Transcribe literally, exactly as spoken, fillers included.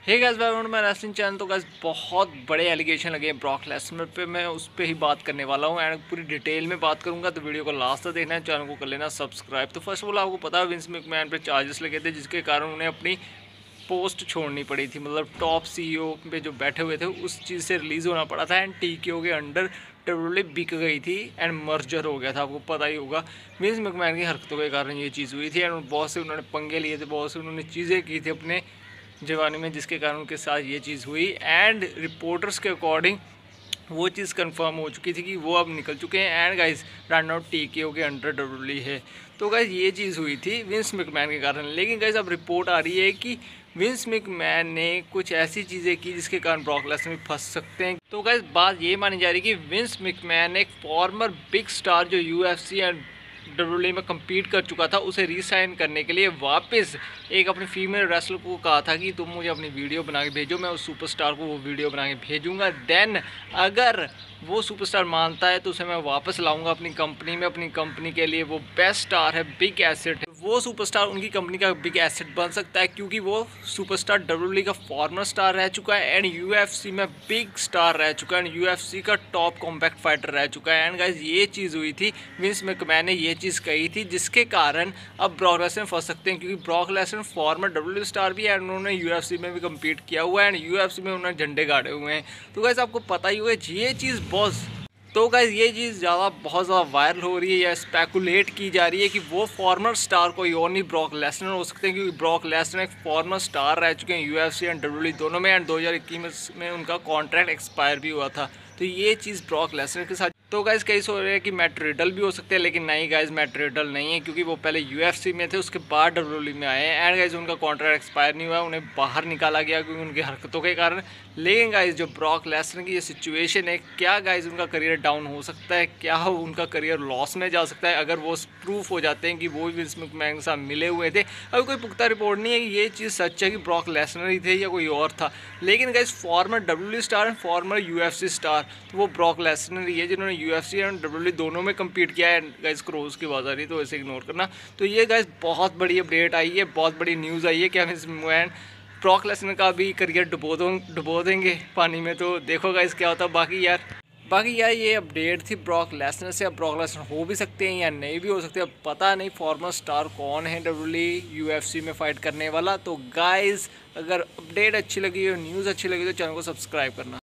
हे guys, welcome मैं wrestling channel. तो guys बहुत बड़े एलिगेशन लगे हैं ब्रॉक लेसनर पे, मैं उस पर ही बात करने वाला हूँ एंड पूरी डिटेल में बात करूंगा। तो वीडियो को लास्ट तक देखना है, चैनल को कर लेना सब्सक्राइब। तो फर्स्ट ऑफ ऑल आपको पता है विंस मैकमैन पे चार्जेस लगे थे, जिसके कारण उन्हें अपनी पोस्ट छोड़नी पड़ी थी। मतलब टॉप सीईओ पे जो बैठे हुए थे उस चीज़ से रिलीज़ होना पड़ा था एंड टीकेओ के अंडर डब्ल्यूडब्ल्यूई बिक गई थी एंड मर्जर हो गया था। आपको पता ही होगा विंस मैकमैन की हरकतों के कारण ये चीज़ हुई थी एंड बहुत से उन्होंने पंगे लिए थे, बहुत से उन्होंने चीज़ें की थी अपने जवानी में, जिसके कारण उनके साथ ये चीज़ हुई। एंड रिपोर्टर्स के अकॉर्डिंग वो चीज़ कंफर्म हो चुकी थी कि वो अब निकल चुके हैं and guys run out TKO के अंडर डब्ल्यूडब्ल्यूई है। तो गाइस ये चीज़ हुई थी विंस मैकमैन के कारण। लेकिन गाइस अब रिपोर्ट आ रही है कि विंस मैकमैन ने कुछ ऐसी चीज़ें की जिसके कारण ब्रॉक लेसनर भी फंस सकते हैं। तो गाइस बात ये मानी जा रही है कि विंस मैकमैन एक फॉर्मर बिग स्टार जो यूएफसी एंड डब्ल्यूडब्ल्यूई में कम्पीट कर चुका था, उसे रीसाइन करने के लिए वापस एक अपने फीमेल रेसलर को कहा था कि तुम मुझे अपनी वीडियो बना के भेजो, मैं उस सुपरस्टार को वो वीडियो बना के भेजूंगा। देन अगर वो सुपरस्टार मानता है तो उसे मैं वापस लाऊंगा अपनी कंपनी में। अपनी कंपनी के लिए वो बेस्ट स्टार है, बिग एसेट है। वो सुपरस्टार उनकी कंपनी का बिग एसेट बन सकता है क्योंकि वो सुपरस्टार डब्ल्यूडब्ल्यूई का फॉर्मर स्टार रह चुका है एंड यूएफसी में बिग स्टार रह चुका है एंड यूएफसी का टॉप कॉम्पैक्ट फाइटर रह चुका है। एंड गाइस ये चीज़ हुई थी, विंस मैकमैन ने ये चीज़ कही थी, जिसके कारण अब ब्रॉक लेसनर फंस सकते हैं क्योंकि Brock Lesnar former WWE star भी है एंड उन्होंने यूएफसी में भी कम्पीट किया हुआ है एंड यूएफसी में उन्होंने झंडे गाड़े हुए हैं। तो गाइस आपको पता ही होगा ये चीज़ बॉस। तो गाइस ये चीज़ ज़्यादा बहुत ज़्यादा वायरल हो रही है या स्पेकुलेट की जा रही है कि वो फॉर्मर स्टार कोई और नहीं ब्रॉक लेसनर हो सकते हैं, क्योंकि ब्रॉक लेसनर एक फॉर्मर स्टार रह चुके हैं यूएफसी एंड डब्ल्यूडब्ल्यूई दोनों में एंड दो हज़ार इक्कीस में उनका कॉन्ट्रैक्ट एक्सपायर भी हुआ था। तो ये चीज़ ब्रॉक लेसनर के साथ। तो गाइस कई सोच रहे हैं कि मैट रिडल भी हो सकते हैं, लेकिन नहीं गाइस, मैट रिडल नहीं है क्योंकि वो पहले यूएफसी में थे, उसके बाद डब्ल्यूडब्ल्यूई में आए हैं एंड गाइस उनका कॉन्ट्रैक्ट एक्सपायर नहीं हुआ, उन्हें बाहर निकाला गया क्योंकि उनकी हरकतों के कारण। लेकिन गाइस जो ब्रॉक लेसनर की ये सिचुएशन है, क्या गाइस उनका करियर डाउन हो सकता है, क्या उनका करियर लॉस में जा सकता है अगर वो प्रूफ हो जाते हैं कि वो विंस मैकमैन के साथ मिले हुए थे। अभी कोई पुख्ता रिपोर्ट नहीं है कि ये चीज़ सच है कि ब्रॉक लेसनर ही थे या कोई और था, लेकिन guys former WWE star and former UFC star तो वो ब्रॉक लेसनर ही है जिन्होंने यूएफसी एंड डब्ल्यूडब्ल्यूई दोनों में कम्पीट किया है। गाइस क्रोज की आवाज़ आ रही है तो ऐसे इग्नोर करना। तो ये गाइस बहुत बड़ी अपडेट आई है, बहुत बड़ी न्यूज़ आई है कि विंस मैकमैन ब्रॉक लेसनर का भी करियर डुबो दो डुबो देंगे पानी में। तो देखो गाइस क्या होता है। बाकी यार बाकी यार ये अपडेट थी ब्रॉक लेसनर से। अब ब्रॉक लेसनर हो भी सकते हैं या नहीं भी हो सकते, अब पता नहीं फॉर्मर स्टार कौन है डब्ल्यूडब्ल्यूई यूएफसी में फाइट करने वाला। तो गाइस अगर अपडेट अच्छी लगी और न्यूज़ अच्छी लगी तो चैनल को सब्सक्राइब करना।